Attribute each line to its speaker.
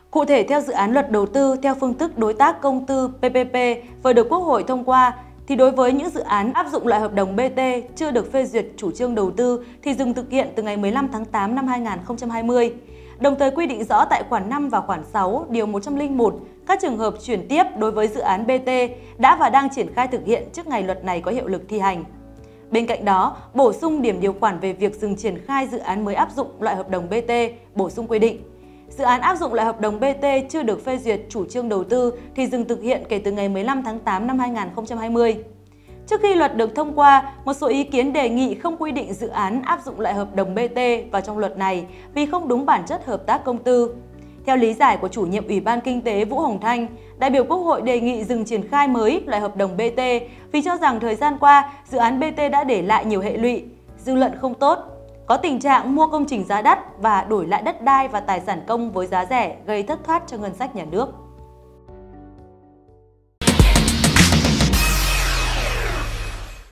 Speaker 1: Cụ thể, theo dự án luật đầu tư theo phương thức đối tác công tư PPP vừa được Quốc hội thông qua, thì đối với những dự án áp dụng loại hợp đồng BT chưa được phê duyệt chủ trương đầu tư thì dừng thực hiện từ ngày 15 tháng 8 năm 2020. Đồng thời quy định rõ tại khoản 5 và khoản 6, điều 101, các trường hợp chuyển tiếp đối với dự án BT đã và đang triển khai thực hiện trước ngày luật này có hiệu lực thi hành. Bên cạnh đó, bổ sung điểm điều khoản về việc dừng triển khai dự án mới áp dụng loại hợp đồng BT, bổ sung quy định. Dự án áp dụng loại hợp đồng BT chưa được phê duyệt chủ trương đầu tư thì dừng thực hiện kể từ ngày 15 tháng 8 năm 2020. Trước khi luật được thông qua, một số ý kiến đề nghị không quy định dự án áp dụng loại hợp đồng BT vào trong luật này vì không đúng bản chất hợp tác công tư. Theo lý giải của chủ nhiệm Ủy ban Kinh tế Vũ Hồng Thanh, đại biểu Quốc hội đề nghị dừng triển khai mới loại hợp đồng BT vì cho rằng thời gian qua dự án BT đã để lại nhiều hệ lụy, dư luận không tốt, có tình trạng mua công trình giá đắt và đổi lại đất đai và tài sản công với giá rẻ gây thất thoát cho ngân sách nhà nước.